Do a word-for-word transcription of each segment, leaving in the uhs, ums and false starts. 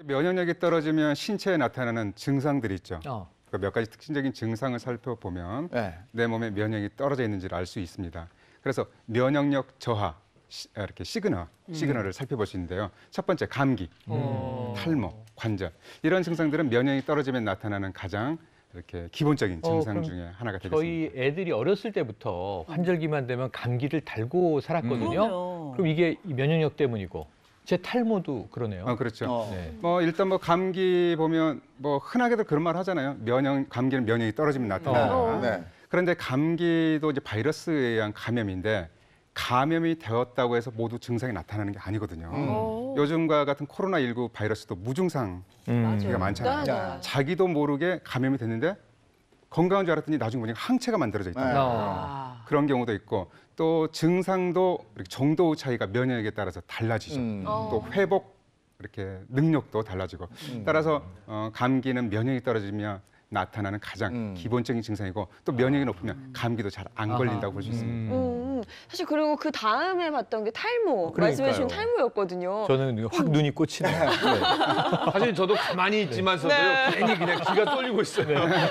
면역력이 떨어지면 신체에 나타나는 증상들이 있죠. 어. 그 몇 가지 특징적인 증상을 살펴보면 네. 내 몸에 면역이 떨어져 있는지를 알 수 있습니다. 그래서 면역력 저하, 시, 이렇게 시그널, 시그널을 살펴볼 수 있는데요. 첫 번째, 감기, 음. 탈모, 관절 이런 증상들은 면역이 떨어지면 나타나는 가장 이렇게 기본적인 증상 어, 중에 하나가 되겠습니다. 저희 애들이 어렸을 때부터 환절기만 되면 감기를 달고 살았거든요. 그럼요. 그럼 이게 이 면역력 때문이고 제 탈모도 그러네요. 어, 그렇죠. 어. 네. 뭐 일단 뭐 감기 보면 뭐 흔하게도 그런 말 하잖아요. 면역 감기는 면역이 떨어지면 나타난다. 어. 네. 그런데 감기도 이제 바이러스에 의한 감염인데 감염이 되었다고 해서 모두 증상이 나타나는 게 아니거든요. 오. 요즘과 같은 코로나십구 바이러스도 무증상 음. 감기가 많잖아요. 네, 네. 자기도 모르게 감염이 됐는데 건강한 줄 알았더니 나중에 보니까 항체가 만들어져 있다. 네. 아. 그런 경우도 있고 또 증상도 이렇게 정도 차이가 면역력에 따라서 달라지죠. 음. 어. 또 회복 이렇게 능력도 달라지고 음. 따라서 어, 감기는 면역이 떨어지면 나타나는 가장 음. 기본적인 증상이고 또 면역이 높으면 감기도 잘 안 걸린다고 볼 수 있습니다. 음, 사실 그리고 그 다음에 봤던 게 탈모, 그러니까요. 말씀해 주신 탈모였거든요. 저는 확 눈이 꽂히네요. 사실 저도 가만히 있지만서도요 네. 괜히 그냥 기가 쏠리고 있어요.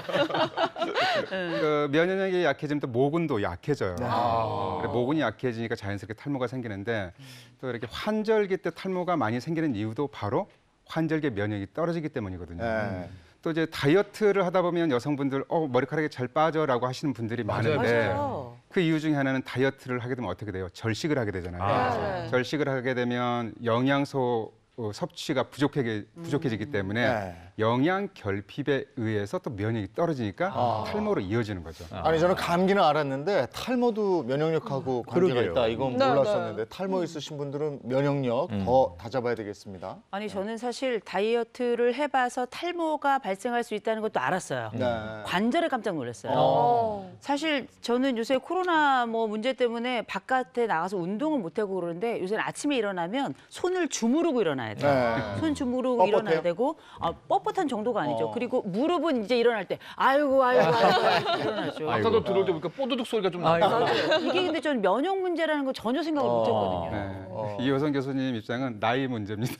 그 면역력이 약해지면 또 모근도 약해져요. 아. 그래, 모근이 약해지니까 자연스럽게 탈모가 생기는데 또 이렇게 환절기 때 탈모가 많이 생기는 이유도 바로 환절기 면역이 떨어지기 때문이거든요. 네. 또 이제 다이어트를 하다 보면 여성분들 어 머리카락이 잘 빠져라고 하시는 분들이 맞아요, 많은데 맞아요. 그 이유 중에 하나는 다이어트를 하게 되면 어떻게 돼요? 절식을 하게 되잖아요. 아. 네. 절식을 하게 되면 영양소 어, 섭취가 부족하게, 부족해지기 때문에 네. 영양 결핍에 의해서 또 면역이 떨어지니까 아. 탈모로 이어지는 거죠. 아니 저는 감기는 알았는데 탈모도 면역력하고 관계가 그러게요. 있다. 이건 네, 몰랐었는데 탈모 있으신 분들은 면역력 더 다잡아야 되겠습니다. 아니 저는 사실 다이어트를 해봐서 탈모가 발생할 수 있다는 것도 알았어요. 네. 관절에 깜짝 놀랐어요. 어. 사실 저는 요새 코로나 뭐 문제 때문에 바깥에 나가서 운동을 못 하고 그러는데 요새는 아침에 일어나면 손을 주무르고 일어나야 돼요. 네. 손 주무르고 뻣뻣해요? 일어나야 되고 아, 뻣뻣한 정도가 아니죠. 어. 그리고 무릎은 이제 일어날 때 아이고 아이고 아이고, 아이고 일어나죠. 아까도 들어올 때 보니까 뽀드득 소리가 좀 나요. 아이고. 이게 근데 전 면역 문제라는 거 전혀 생각을 어. 못 했거든요. 네. 어. 이효성 교수님 입장은 나이 문제입니다.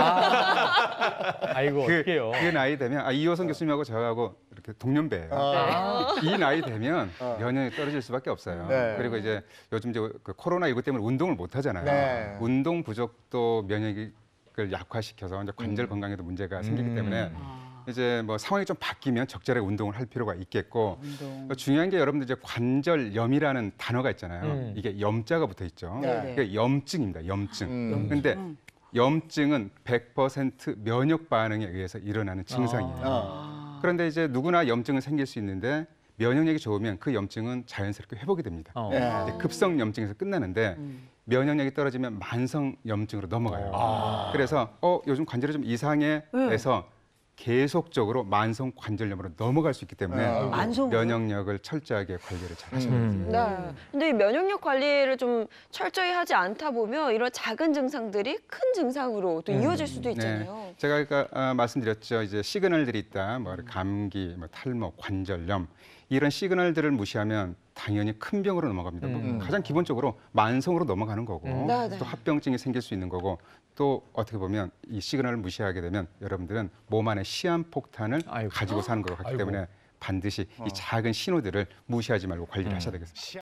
아이고 그, 어떡해요. 그 나이 되면 아, 이효성 교수님하고 저하고 이렇게 동년배예요. 아. 이 나이 되면 어. 면역이 떨어질 수밖에 없어요. 네. 그리고 이제 요즘 이제 그 코로나십구 때문에 운동을 못 하잖아요. 네. 운동 부족도 면역을 약화시켜서 이제 관절 음. 건강에도 문제가 생기기 음. 때문에 아, 이제 뭐 상황이 좀 바뀌면 적절하게 운동을 할 필요가 있겠고 운동. 또 중요한 게 여러분들 이제 관절염이라는 단어가 있잖아요. 음. 이게 염자가 붙어 있죠. 네. 이게 염증입니다. 염증. 음. 근데 음. 염증은 백 퍼센트 면역 반응에 의해서 일어나는 증상이에요. 어. 그런데 이제 누구나 염증은 생길 수 있는데 면역력이 좋으면 그 염증은 자연스럽게 회복이 됩니다. 어. 네. 이제 급성 염증에서 끝나는데 음. 면역력이 떨어지면 만성 염증으로 넘어가요. 아. 그래서 어 요즘 관절이 좀 이상해 네. 해서 계속적으로 만성 관절염으로 넘어갈 수 있기 때문에 네. 만성으로요? 면역력을 철저하게 관리를 잘 하셔야 음. 됩니다. 네. 근데 이 면역력 관리를 좀 철저히 하지 않다 보면 이런 작은 증상들이 큰 증상으로 또 이어질 수도 있잖아요. 제가 아까 아, 말씀드렸죠. 이제 시그널들이 있다. 뭐 감기, 뭐 탈모, 관절염 이런 시그널들을 무시하면 당연히 큰 병으로 넘어갑니다. 뭐 음. 가장 기본적으로 만성으로 넘어가는 거고 음. 네, 네. 또 합병증이 생길 수 있는 거고 또 어떻게 보면 이 시그널을 무시하게 되면 여러분들은 몸 안에 시한폭탄을 아이고. 가지고 사는 것 같기 아이고. 때문에 반드시 이 작은 신호들을 무시하지 말고 관리를 하셔야 되겠습니다.